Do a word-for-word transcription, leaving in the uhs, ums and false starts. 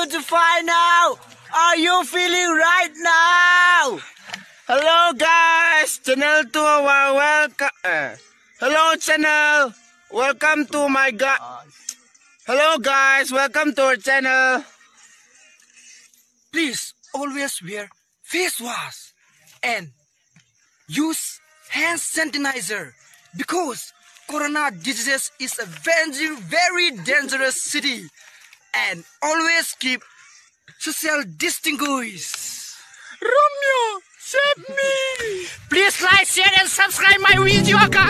to find out, are you feeling right now? Hello guys, channel to our welcome. Uh, hello channel, welcome to my god. Hello guys, welcome to our channel. Please always wear face wash and use hand sanitizer because corona disease is a very very dangerous city, and always keep social distinguish. Romeo, save me! Please like, share and subscribe my video, guys.